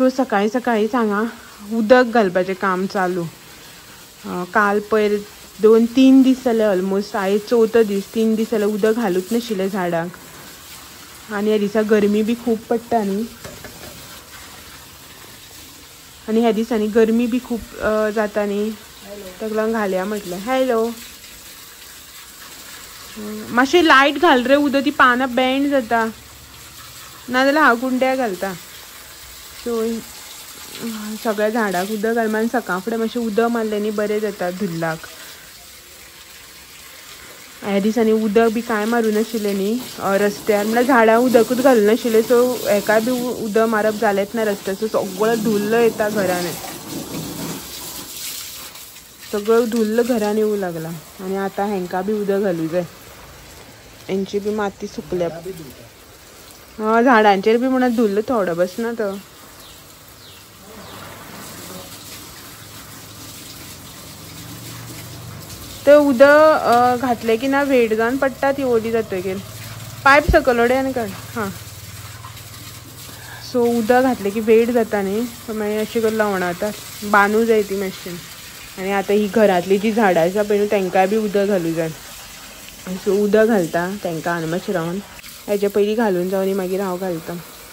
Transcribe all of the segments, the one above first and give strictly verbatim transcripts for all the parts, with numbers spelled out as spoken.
सो सकाळी सकाळी हांगा उदक घालपाचें काम चालू। काल पयर दोन तीन दीस जाले ऑलमोस्ट, आयज चवथो दीस, तीन दीस जाले उदक घालूच नाशिल्लें झाडांक। आनी ह्या दिसा गरमी बी खूब पडटा न्ही, आनी ह्या दिसांनी गरमी बी खूब जाता न्ही, ताका लागून घालया म्हटलें। हॅलो, मातशें लायट घाल रे, उदक ती पानां बँड जाता, नाजाल्यार हांव कुंड्या घालता। सो सगळ्या झाडाक उदक घाल, मागीर सकाळ फुडें मातशें उदक मारलें न्ही बरें जाता धुल्लाक। ह्या दिसांनी उदक बी कांय मारूं नाशिल्लें न्ही रस्त्यार, म्हणल्यार झाडां उदकूच घालनाशिल्लें, सो हेका बी उदक मारप जालेंच ना रस्त्यार। सो सगळो धुल्ल येता घरान, सगळो धुल्ल घरान येवूं लागला। आनी आतां हेंका बी उदक घालूं जाय, हेंची बी माती सुकल्या। हय, झाडांचेर बी म्हणून धुल्ल थोडो बसना तो। ते उदक घातले की ना वेड जावन पडटा ती ओली जातकीर। पायप सकयल उडोवन काड। हां, सो उदक घातले की वेड जाता न्ही, सो मागीर अशें करून लवणाता, बांदूं जाय ती मातशी। आनी आतां ही घरांतली जी झाडां आसा पळय तांकां बी उदक घालूं जाय। सो उदक घालता तांकां आनी मातशें रावन, हेजे पयलीं घालून जावन मागीर हांव घालता।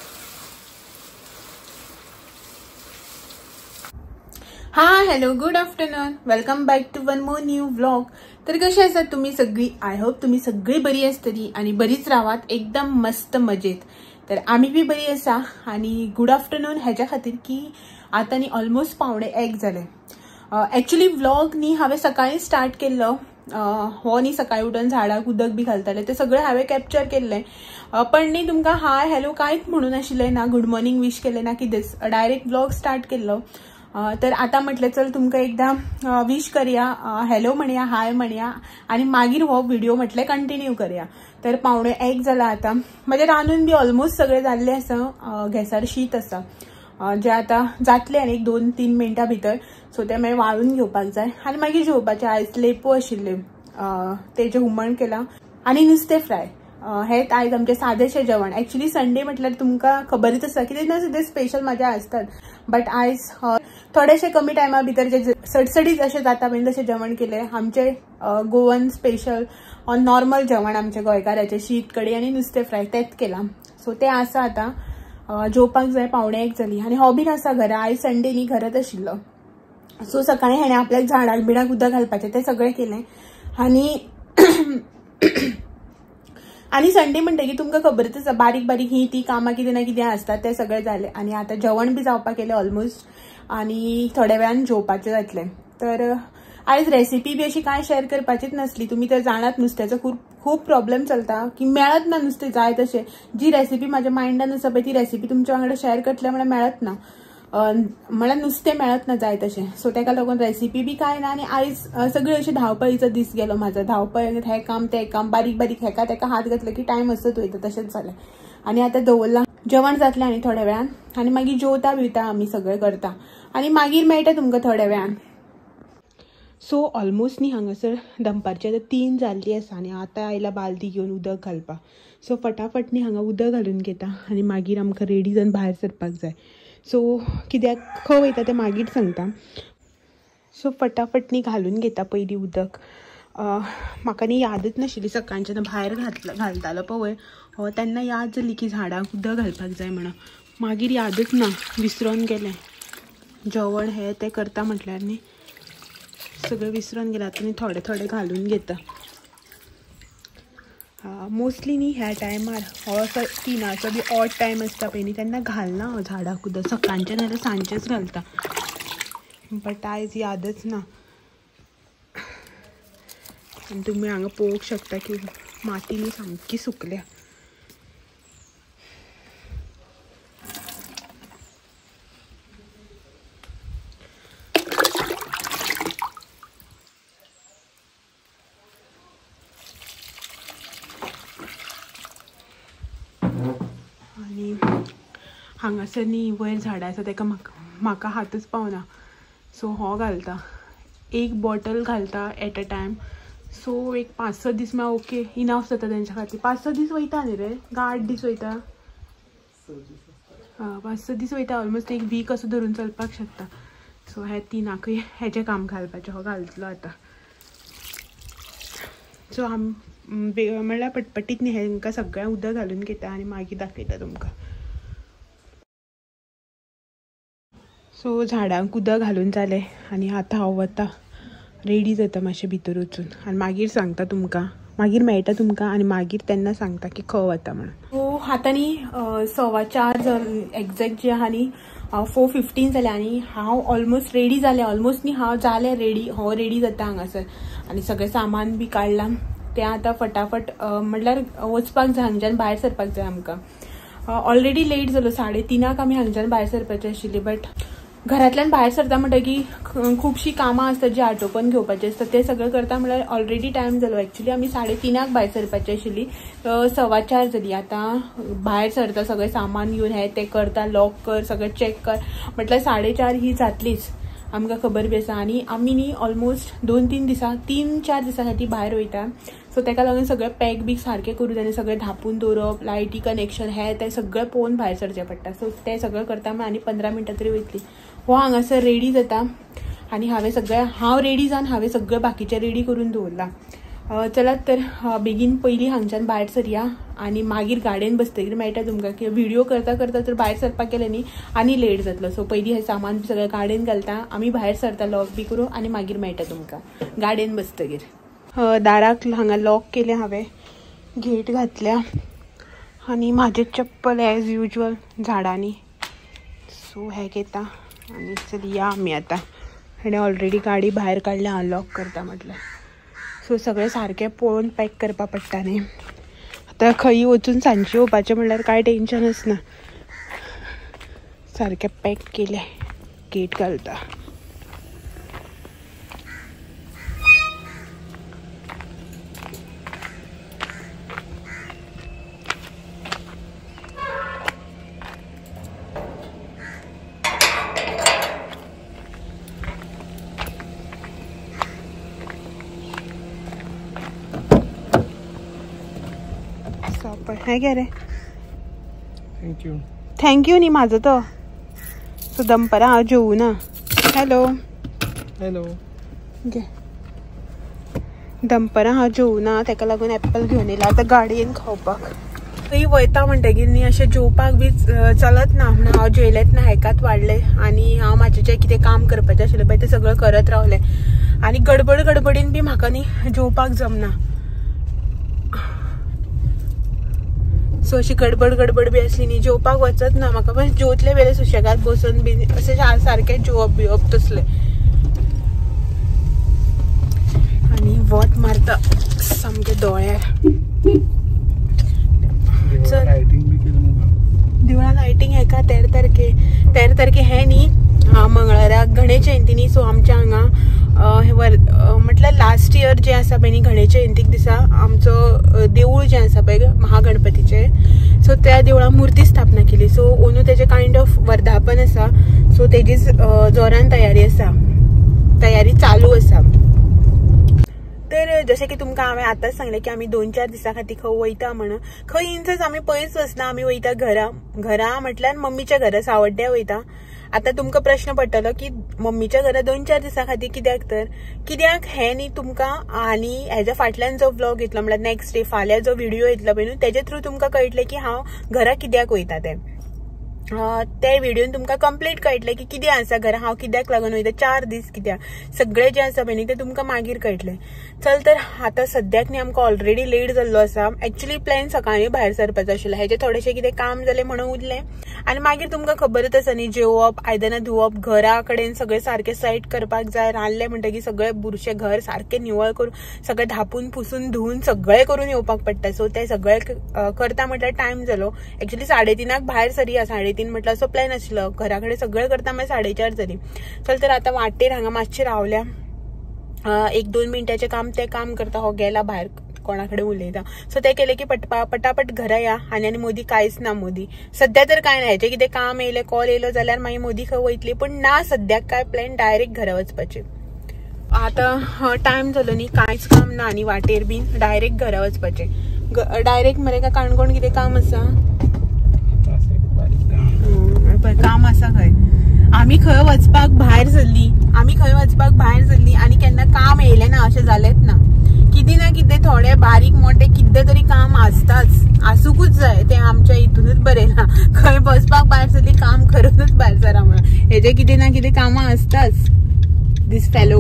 हां, hello, good afternoon, welcome back to one more new vlog. तर कशी आसात तुम्ही सगळी? आय होप तुम्ही सगळी बरी आसतली आनी बरीच रावात, एकदम मस्त मजेत। तर आम्ही बी बरी आसा। आनी गुड आफ्टरनून हेच्या खातीर की आतां न्ही ऑलमोस्ट पावणे एक जाले। एक्चुअली व्लॉग न्ही हांवें सकाळी स्टार्ट केल्लो, हो न्ही सकाळी उठून झाडाक उदक बी घालताले ते सगळें हांवें कॅप्चर केल्लें, पण न्ही तुमकां हाय हॅलो कांयच म्हणून नाशिल्लें, ना गुड मॉर्निंग विश केलें ना कितेंच, डायरेक्ट व्लॉग स्टार्ट केल्लो। तर आता म्हटलें चल तुमकां एकदा विश करूया, हॅलो म्हणया, हाय म्हणया, आनी मागीर हो व्हिडिओ म्हटलें कंटिन्यू करूया। तर पावणे एक जाला आतां, म्हजें रांदून बी ऑलमोस्ट सगळें जाल्लें आसा। गॅसार शीत आसा जें आतां जातलें आनी एक दोन तीन मिनटां भितर, सो तें मागीर वाळून घेवपाक जाय आनी मागीर जेवपाचें। आयज लेपो आशिल्ले, तेजें हुमण केलां आनी नुस्तें फ्राय। हेच आयज आमचें सादेशें जेवण। एक्चुअली संडे म्हटल्यार तुमकां खबरच आसा कितें ना कितें स्पेशल मजा आसतात, बट आयज थोडेशें कमी टायमा भितर जे सडसडीत अशें जाता बीन तशें जेवण केलें। आमचें गोवन स्पेशल नॉर्मल जेवण आमचें गोंयकाराचें, शीत कडी आनी नुस्तें फ्राय तेंच केलां। सो तें आसा आतां, जेवपाक जाय, पावणे एक जाली। आनी हो बीन आसा घरा, आयज संडे न्ही घरात आशिल्लो। सो सकाळीं हेणें आपल्याक झाडाक बिडाक उदक घालपाचें तें सगळें केलें। आनी आनी संडे म्हणटकीर तुमकां खबरच आसा बारीक बारीक ही ती कामां कितें ना कितें आसतात, तें सगळें जालें। आनी आतां जेवण बी जावपाक गेलें ऑलमोस्ट, आनी थोड्या वेळान जेवपाचें जातलें। तर आयज रेसिपी बी अशी कांय शेअर करपाचीच नासली। तुमी तर जाणात नुस्त्याचो खूब खूब प्रॉब्लेम चलता की मेळत ना नुस्तें जाय तशें। जी रेसिपी म्हाज्या मायंडान आसा पळय ती रेसिपी तुमच्या वांगडा शेअर करतलें म्हळ्यार मेळत ना, म्हळ्यार नुस्तें मेळत ना जाय तशें। सो तेका लागून रेसिपी बी कांय ना। आनी आयज सगळी अशी धांवपळीचो दीस गेलो म्हाजो, धांवपळ, हें काम तें काम, बारीक बारीक हेका तेका हात घातले की टायम असत वयता, तशेंच जालें। आनी आतां दवरलां, जेवण जातलें आनी थोड्या वेळान, आनी मागीर जेवता बिवता आमी सगळें करता, आनी मागीर मेळटा तुमकां थोड्या वेळान। सो ऑलमोस्ट न्ही हांगासर दनपारची आतां तीन जाल्ली आसा आनी आतां आयला बालदी घेवन उदक घालपाक। सो फटाफट न्ही हांगा उदक घालून घेता आनी मागीर आमकां रेडी जावन भायर सरपाक जाय। सो कित्याक खंय वयता तें मागीर सांगता। सो फटाफट न्ही घालून घेता पयलीं उदक। म्हाका न्ही यादच नाशिल्ली सकाळच्यान भायर घातला घालतालो पळय हो, तेन्ना याद जाली की झाडाक उदक घालपाक जाय म्हणून, मागीर यादच ना, विसरोन गेलें। जेवण हें तें करता म्हटल्यार न्ही सगळें विसरोन गेलें। आतां न्ही थोडें थोडें घालून घेता। मोस्टली न्ही ह्या टायमार हो असो तिनाचो बी ऑड टायम आसता पळय न्ही तेन्ना घालना हांव झाडाक उदक, सकाळचें नाल्यार सांजचेंच घालता, बट आयज यादच ना। आनी तुमी हांगा पळोवंक शकता की माती न्ही सामकी सुकल्या। आनी हांगासर न्ही वयर झाडां आसा तेका म्हाका म्हाका हातच पावना, सो हो घालता, एक बॉटल घालता एट अ टायम। सो एक पांच स दीस म्हळ्यार ओके इनफ जाता तेंच्या खातीर। पांच स दीस वयता न्ही रे, काय आठ दीस वयता? पाच स दीस वयता ऑलमोस्ट एक वीक असो धरून चलपाक शकता. सो हे तिनाकूय हेजें काम घालपाचें हो घालतलो आतां. सो आम म्हणल्यार पटपटीत न्ही हेंकां सगळ्यांक उदक घालून घेता आनी मागीर दाखयता तुमकां. सो झाडांक उदक घालून जालें आनी आतां हांव वता रेडी जाता मातशें भितर वचून आनी मागीर सांगता तुमकां. मागीर मेळटा तुमकां आनी मागीर तेन्ना सांगता की खंय वता म्हणून. सो आतां न्ही सव्वा चार एक्झॅक्ट जे आहा न्ही फोर फिफ्टीन जालें आनी हांव ऑलमोस्ट रेडी जालें. ऑलमोस्ट न्ही हांव जालें रेडी. हांव रेडी जाता हांगासर आनी सगळें सामान बी काडलां. तें आतां फटाफट म्हणल्यार वचपाक जाय, हांगच्यान भायर सरपाक जाय आमकां. ऑलरेडी लेट जालो. साडे तिनाक आमी हांगच्यान भायर सरपाचें आशिल्लीं. बट घरांतल्यान भायर सरता म्हणटकीर खुबशीं कामां आसतात जी आटोपन घेवपाचीं आसता. तें सगळें करता म्हणल्यार ऑलरेडी टायम जालो. एक्चुली आमी साडे तिनाक भायर सरपाची आशिल्ली. सव्वा चार जाली. आतां भायर सरता सगळें सामान घेवन हें तें करता, लॉक कर, सगळें चॅक कर म्हटल्यार साडे चार ही जातलीच. आमकां खबर बी आसा. आनी आमी न्ही ऑलमोस्ट दोन तीन दिसां तीन चार दिसां खातीर भायर वयता. सो तेका लागून सगळें पॅक बी सारकें करून आनी सगळें धापून दवरप, लायटी कनेक्शन हें तें सगळें पळोवन भायर सरचें पडटा. सो तें सगळें करता म्हण आनी पंदरा मिनटां तरी वयतली. हो हांगासर रेडी जाता आनी हांवें सगळें हांव रेडी जावन हांवें सगळें बाकीचें रेडी करून दवरलां. चलात तर बेगीन पयलीं हांगच्यान भायर सरया आनी मागीर गाडयेन बसतकीर मेळटा तुमकां की व्हिडिओ करता करता जर भायर सरपाक गेलें न्ही आनी लेट जातलो. सो पयलीं हें सामान बी सगळें गाडयेन घालता, आमी भायर सरता लॉक बी करून आनी मागीर मेळटा तुमकां गाडयेन बसतकीर. दाराक हांगा लॉक केलें हांवें, गेट घातल्या आनी म्हाजें चप्पल एज युजल झाडांनी. सो हें घेता आनी चलया आमी आतां. हेणें ऑलरेडी गाडी भायर काडल्या, हांव लॉक करता म्हटल्यार. सो सगळें सारकें पळोवन पॅक करपा पडटा न्ही. आतां खंयी वचून सांजचें येवपाचें म्हणल्यार कांय टेंशन आसना. सारकें पॅक केलें, गेट घालता. हे घे रे. थँक्यू. थँक्यू न्ही म्हाजो तो. सो दनपारां हांव जेवू ना. हॅलो हॅलो घे. दनपारां हांव जेवू ना तेका लागून एप्पल घेवन येयला आतां गाडयेन खावपाक. थंय वयता म्हणटकीर न्ही अशें जेवपाक बी चलत ना म्हणून हांव जेवलेंच ना. हेकात वाडलें आनी हांव म्हाजें जें कितें काम करपाचें आशिल्लें पळय तें सगळें करत रावलें आनी गडबड गडबडीन बी म्हाका न्ही जेवपाक जमना. सो अशी गडबड गडबड बी आसली न्ही जेवपाक वचत ना म्हाका. पण जेवतले वेळेर सुशेगाद बसून बी अशें सारकें जेवप बिवप तसलें. आनी वत मारता सामकें दोळ्यार. देवळा लायटींग हेका तेरा तारखे तेरा तारखे हें न्ही मंगळाराक गणेश जयंती न्ही. सो आमच्या हांगा म्हटल्यार लास्ट इयर जें आसा पळय न्ही गणेश जयंतीक दिसा आमचो देवूळ जें आसा पळय महागणपतीचें, सो त्या देवळान मुर्ती स्थापना केली. सो अंदू तेजें कायंड ऑफ वर्धापन आसा. सो तेजी जोरान तयारी आसा, तयारी चालू आसा. तर जशें की तुमकां हांवें आतांच सांगलें की आमी दोन चार दिसां खातीर खंय वयता म्हणून. खंय इन सेन्स आमी पयस वचना, आमी वयता घरा. घरा म्हटल्यार मम्मीच्या घरा सावड्ड्या वयता. आतां तुमकां प्रश्न पडटलो की मम्मीच्या घरा दोन चार दिसां खातीर कित्याक. तर कित्याक हें न्ही तुमकां आनी हेज्या फाटल्यान जो व्लॉग येतलो म्हळ्यार नेक्स्ट डे फाल्यां जो व्हिडिओ येतलो पळय न्हू तेजे थ्रू तुमकां कळटलें की हांव घरा कित्याक वयता तें. ते व्हिडिओन तुमकां कंप्लीट कळटलें की कितें आसा घरा, हांव कित्याक लागून वयता, चार दीस कित्याक, सगळें जें आसा पळय न्ही तें तुमकां मागीर कळटलें. चल तर आतां सद्याक न्ही आमकां ऑलरेडी लेट जाल्लो आसा. एक्चुली प्लॅन सकाळीं भायर सरपाचो आशिल्लो, हेजें थोडेशें कितें काम जालें म्हणून उरलें. आनी मागीर तुमकां खबरच आसा न्ही जेवप, आयदनां धुवप, घरा कडेन सगळें सारकें सायड करपाक जाय. रांदलें म्हणटकीर सगळें बुरशें घर सारकें निवळ करून सगळें धापून पुसून धुवन सगळें करून येवपाक पडटा. सो तें सगळें करता म्हटल्यार टायम जालो. एक्चुली साडे तिनाक भायर सरया, साडे तीन म्हटल्यार असो प्लॅन आशिल्लो. घरा कडेन सगळें करता मागीर साडे चार जाली. चल तर आतां वाटेर हांगा मातशें रावल्या, एक दोन मिनटाचें काम तें काम करता. हो गेला भायर कोणा कडेन उलयता. सो तें केलें की पटपा पटापट घरा या. आनी आनी मोदी कांयच ना. मोदी सद्या तर कांय ना. हेजें कितें काम येयलें, कॉल येयलो जाल्यार मागीर मोदी खंय वयतली. पूण ना सद्याक काय प्लॅन, डायरेक्ट घरा वचपाचें. आतां टायम जालो न्ही, कांयच काम ना आनी वाटेर बीन, डायरेक्ट घरा वचपाचें. डायरेक्ट मरे काय काणकोण कितें काम आसा. पळय काम आसा खंय. आमी खंय वचपाक भायर सरली आमी खंय वचपाक भायर सरली आनी केन्ना काम येयलें ना अशें जालेंच ना. कितें ना कितें थोडे बारीक मोठे कितें तरी काम आसताच, आसूकूच जाय. ते आमच्या हितूनच बरें ना. खंय बसपाक भायर सरली काम करूनच भायर सरा म्हणून हेजे कितें ना कितें कामां आसताच. दिस फेलो.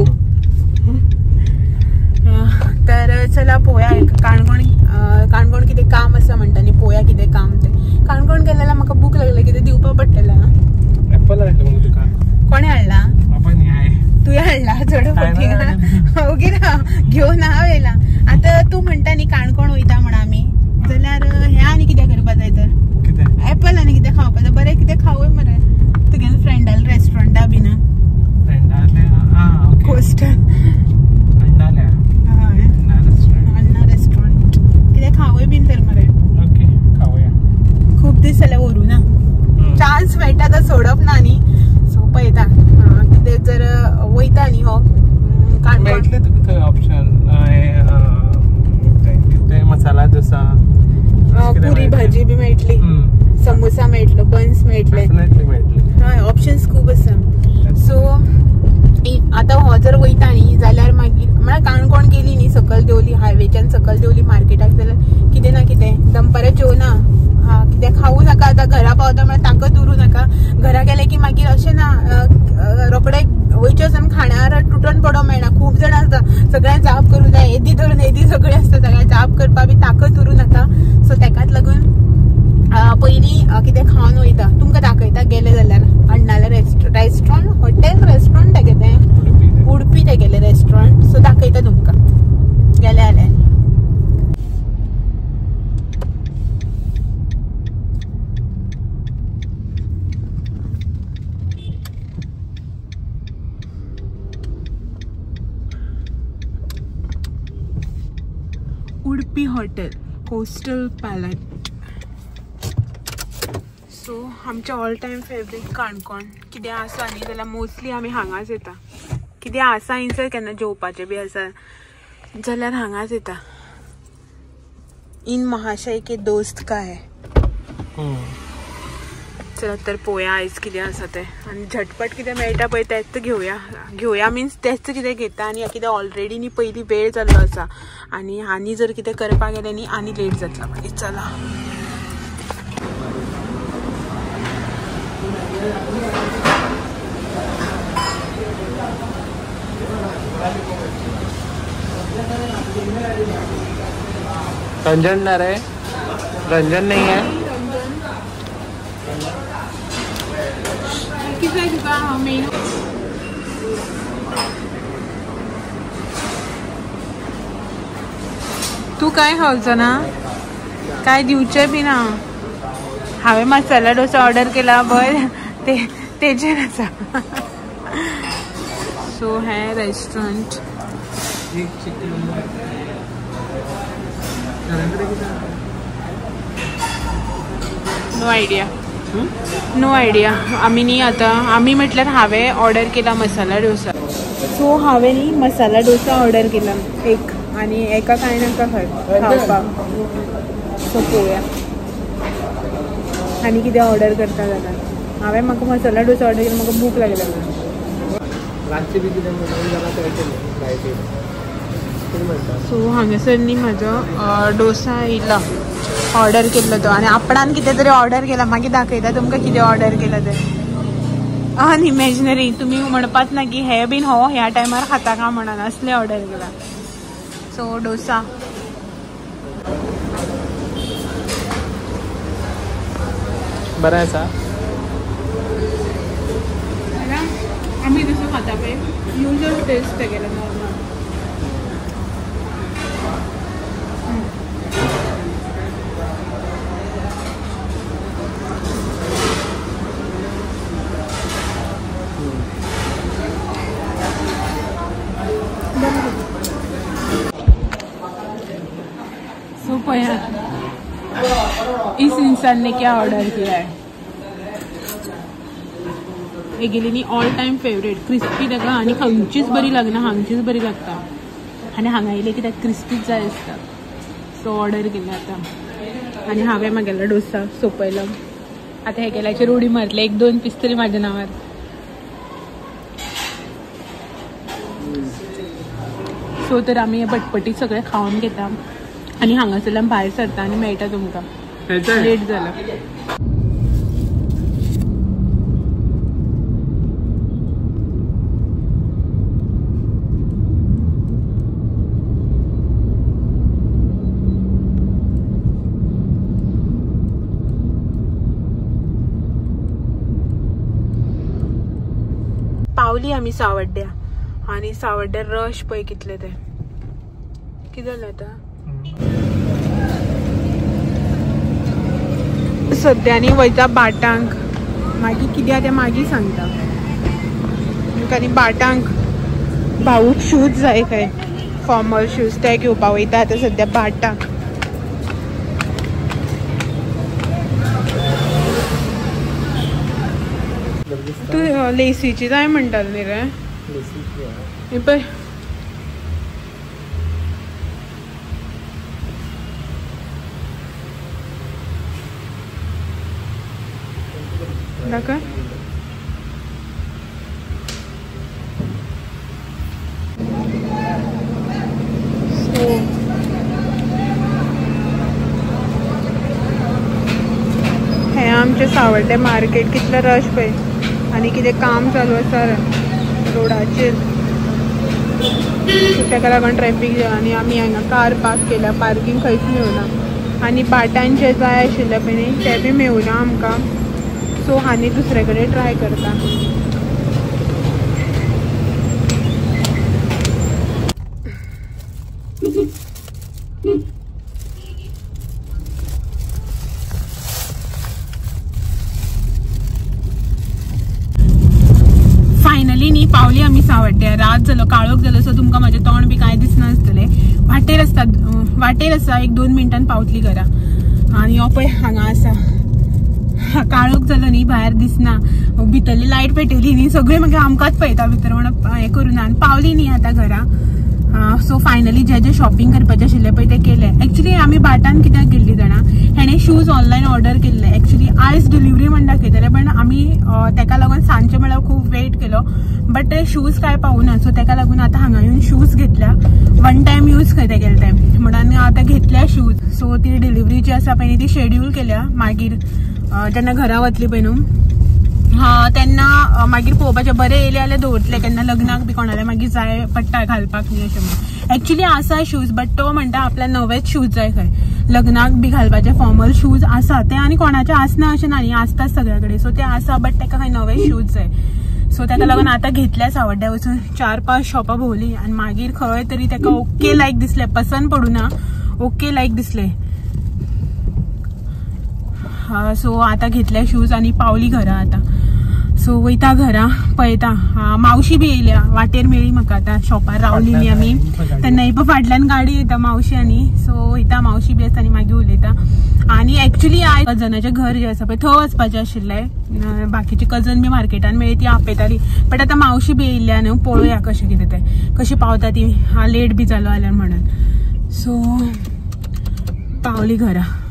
तर चला पोया काणकोण काणकोण कितें काम आसा म्हणटा न्ही, पोया कितें काम ते. काणकोण गेलेला म्हाका भूक लागली, कितें दिवपा पडटलें. ऍपल हाडलो मग तुका. कोणे हाडला? आपण हाय. तुवें हाडला चड ओके ओके ना घेवन हांव येयला. आता तू म्हणटा न्ही काणकोण वयता म्हण आमी, जाल्यार हे आनी कितें करपा जाय तर? कितें? ऍपल आनी कितें खावपा जाय. बरें कितें खावय मरे. तुगेले फ्रेंडाले रेस्टॉरंटा बी ना? फ्रेंडाले हां ओके. कोस्टल अंडाल्या. हय अन्ना रेस्टॉरंट. अन्ना रेस्टॉरंट कितें खावय बीन तर मरे. ओके खावया. खूब दीस जाले व्हरू ना. चान्स मेळटा तर सोडप ना न्ही. सो पळयता कितें जर वयता न्ही हो मेळटले तुका थंय ऑप्शन. ते मसाला डोसा, पुरी भाजी बी मेळटली, समोसा मेळटलो, बन्स मेळटले. हय ऑप्शन्स खूब आसा. सो आतां हो जर वयता न्ही जाल्यार मागीर म्हळ्यार काणकोण गेली न्ही सकल देवली हायवेच्यान सकल देवली मार्केटाक, जाल्यार कितें ना कितें दनपारां जेवना कितें खावू नाका. आतां घरा पावता म्हळ्यार ताकत उरूं नाका. घरा गेले की मागीर अशें ना रोखडे वयचे वचून खाण्यार तुटून पडो मेळना. खूब जाण आसता सगळ्यांक जाप करूं जाय, येदी धरून येदी सगळें आसता, सगळ्यांक जाप करपा बी ताकत उरूं नाका. सो तेकाच लागून पयलीं कितें खावन वयता. तुमकां दाखयता गेले जाल्यार अण्णाले रेस्टॉरंट हॉटेल रेस्टॉरंट तेगे तें उडपी तेगेलें रेस्टॉरंट. सो दाखयता तुमकां गेले जाल्यार. Udupi hotel coastal palette. So आमचे ऑल टायम फेवरेट काणकोण. कितें आसा न्ही जाल्यार मोस्टली आमी हांगाच येता. कितें आसा हिंसर केन्ना जेवपाचें बी आसा जाल्यार हांगाच येता. इन महाशय के दोस्त का है. चला तर पळोवया आयज कितें आसा तें. आनी झटपट कितें मेळटा पळय तेंच घेवया. घेवया मिन्स तेंच कितें घेता. आनी कितें ऑलरेडी न्ही पयलीं वेळ जाल्लो आसा आनी आनी जर कितें करपाक गेलें न्ही आनी लेट जातला मागीर. चला रंजन ना रे, रंजन नहीं है. तू काय खावचो ना? काय दिवचे बी ना. हांवें मसाला डोसा ऑर्डर केला बट ते तेजेर आसा. सो हे restaurant no idea no idea. आमी न्ही आतां आमी म्हटल्यार हांवें ऑर्डर केला मसाला डोसा. सो हांवें न्ही मसाला डोसा ऑर्डर केला एक आनी एका कांय नाका खंय खावपाक. सो पळोवया आनी कितें ऑर्डर करता जाल्यार. हांवें म्हाका मसाला डोसा ऑर्डर केला, म्हाका भूक लागला म्हणून. सो हांगासर न्ही म्हाजो डोसा येयला ऑर्डर केल्लो तो. आनी आपणान कितें तरी ऑर्डर केला. मागीर दाखयता तुमकां कितें ऑर्डर केला तें. अनइमॅजिनरी. तुमी म्हणपाच ना की हे बीन हो ह्या टायमार खाता काय म्हणून असले ऑर्डर केला. सो डोसा बरा आसा. आमी जसो खाता पळय युजल टेस्ट तेगेलो नॉर्मल. सो पया इस इंसान ने क्या ऑर्डर किया है. हे गेली न्ही ऑल टायम फेवरेट क्रिस्पी ताका आनी खंयचीच बरी लागना, हांगचीच बरी लागता. आनी हांगा येयले कित्याक क्रिस्पीच जाय आसता. सो ऑर्डर केलें आतां. आनी हांवें म्हागेलो डोसा सोंपयलो. आता हे केल्याचे रोडी मारले एक दोन पीस तरी माझ्या नावावर. सो तर आम्ही हे पटपटी सगळे खाऊन घेता आणि हांगासरला भायर सरता आणि मेळटा तुमकां. लेट झाला. पावली आम्ही सावड्ड्या आणि सावड्ड्या रश पळय कितले ते. कितें जालें आतां सद्यांनी वयता बाटांक. मागीर कित्याक तें मागीर सांगता. आनी बाटांक भाऊक शूज जाय खंय फॉर्मल शूज ते घेवपाक वयता आतां सद्या बाटांक. तू लेसीची जाय म्हणटालो न्ही रे. हे पळय दाखय. सो हे आमचे सावड्डे मार्केट कितले रश पळय आणि कितें काम चालू आसा रोडाचेर. ताका लागून ट्रॅफिक आनी आमी हांगा कार पार्क केल्या. पार्किंग खंयच मेळना आनी बाटांचे जाय आशिल्ले पळय न्ही ते बी मेळना आमकां. सो हांणी दुसरे कडेन ट्राय करता. फायनली न्ही पावली आमी सावड्ड्या. रात जालो काळोख जालो सो तुमकां म्हाजें तोंड बी कांय दिसनासतलें. वाटेर आसता वाटेर आसा एक दोन मिनटान पावतली घरा. आनी हो पळय हांगा आसा. काळोख जालो न्ही भायर दिसना. भितरली लायट पेटयली न्ही सगळे मागीर आमकांच पळयता भितर म्हणून हें करूना. आनी पावली न्ही आतां घरा. सो फायनली जे जे शॉपिंग करपाचें आशिल्लें पळय तें केलें. एक्चुली आमी बाटान कित्याक गेल्ली जाणा हेणें शूज ऑनलायन ऑर्डर केल्ले. एक्चुली आयज डिलिव्हरी म्हण दाखयताले पण आमी ताका लागून सांजचे म्हळ्यार खूब वेट केलो बट ते शूज काय पावूना. सो ताका लागून आतां हांगा येवन शूज घेतल्या. वन टायम यूज खंय ते केले टायम म्हणून आतां घेतल्या शूज. सो ती डिलिव्हरी जी आसा पळय ती शेड्यूल केल्या. मागीर जेन्ना घरा वतली पळय न्हू हा तेन्ना मागीर पळोवपाचें बरें येयले जाल्यार दवरतले. केन्ना लग्नाक बी कोणाले मागीर जाय पडटा घालपाक न्ही अशें म्हणून. एक्चुली आसा शूज बट तो म्हणटा आपल्याक नवेच शूज जाय खंय. लग्नाक बी घालपाचे फॉर्मल शूज आसा ते आनी कोणाचे आसना अशें ना न्ही आसताच सगळ्या कडेन. सो ते आसा बट ताका खंय नवे शूज जाय. सो ताका लागून आतां घेतल्या सावड्ड्या वचून चार पांच शॉपां भोंवली आनी मागीर खंय तरी ताका ओके लायक दिसले. पसंद पडूना ओके लायक दिसले. सो आतां घेतल्या शूज आनी पावली घरा आतां. सो वयता घरा पळयता. मावशी बी येयल्या वाटेर मेळ्ळी म्हाका. आतां शॉपार रावली न्ही आमी तेन्ना इप फाटल्यान गाडी येता मावशी आनी. सो वयता मावशी बी आसता आनी मागीर उलयता. आनी एक्चुली आयज कजनाचें घर जें आसा पळय थंय वचपाचें आशिल्लें. बाकीची कजन बी मार्केटान मेळ्ळी ती आपयताली बट आतां मावशी बी येयल्या न्हू पळोवया कशें कितें तें कशी पावता ती. हा लेट बी जालो जाल्यार म्हणून. सो पावली घरा.